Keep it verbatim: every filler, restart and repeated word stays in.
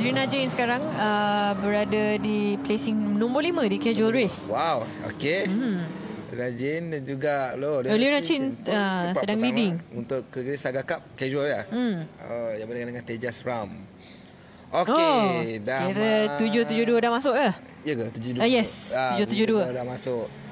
Azrina Jane sekarang uh, berada di placing nombor lima di casual race. Wow, okey. Hmm. Rajin dan juga lo. Lina Chin uh, sedang leading untuk Kegeri Saga Cup casual ya. Hmm. Oh, yang berdekat dengan Tejas Ram. Okey, oh, dah kira tujuh tujuh dua dah masuk ke? Ya ke tujuh tujuh dua? Uh, yes, tujuh tujuh dua dah masuk.